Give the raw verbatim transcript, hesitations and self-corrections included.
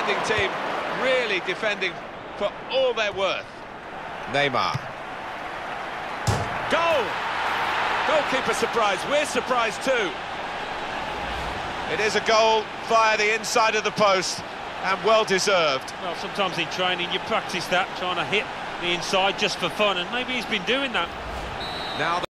defending team really defending for all they're worth. Neymar. Goal! Goalkeeper surprised, we're surprised too. It is a goal via the inside of the post, and well deserved. Well, sometimes in training you practice that, trying to hit the inside just for fun, and maybe he's been doing that. Now